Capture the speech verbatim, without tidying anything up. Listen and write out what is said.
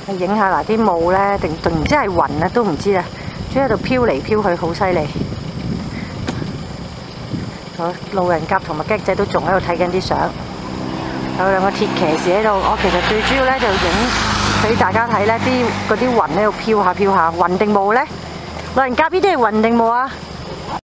去影下嗱啲霧咧，定定唔知係雲啊，都唔知啊，仲喺度飄嚟飄去，好犀利。好，路人甲同埋雞仔都仲喺度睇緊啲相，有兩個鐵騎士喺度。我其實最主要咧就影俾大家睇咧，啲嗰啲雲喺度飄下飄下，雲定霧咧？路人甲呢啲係雲定霧啊？